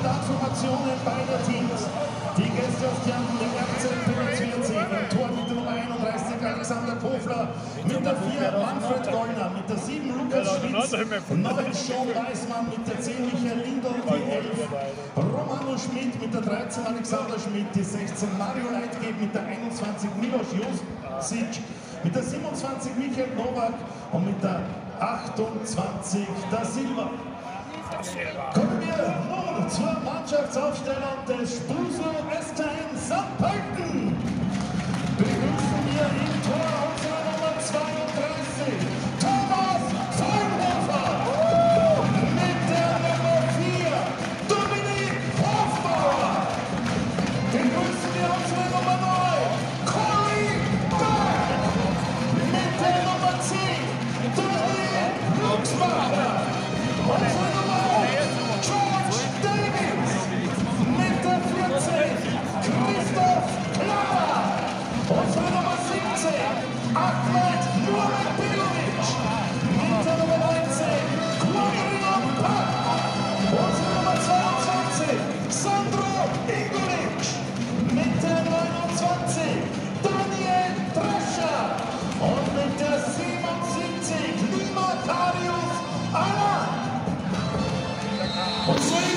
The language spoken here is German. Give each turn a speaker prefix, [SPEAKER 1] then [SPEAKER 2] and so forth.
[SPEAKER 1] Startformationen beider Teams. Die Gäste aus Kärnten, der RZ Peter am Tor mit der Nummer 31 Alexander Pofler, mit der 4 Manfred Gollner, mit der 7 Lukas Schmitz, 9 Sean Weismann, mit der 10 Michael Lindl, die 11 Romano Schmidt, mit der 13 Alexander Schmidt, die 16 Mario Leitgeb, mit der 21 Milos Josic, mit der 27 Michael Nowak und mit der 28 da Silva. Kommen wir nun zur Mannschaftsaufstellung des Spusel Estein St. Pölten. Begrüßen wir im Tor unsere Nummer 32, Thomas Vollhofer. Mit der Nummer 4, Dominik Hofbauer. Begrüßen wir unsere Nummer 9, Corey Berg. Mit der Nummer 10, Daniel Luxbacher. Unsere Nummer 8, George Davies. Mit der 14, Christoph Klara. Unsere Nummer 17, Ahmed Nurmagomedovich. Mit der Nummer 19, Quadrian Pak. Unsere Nummer 22, Sandro Ingolic. Mit der 29, Daniel Drescher. Und mit der 77, Limakarius Alan.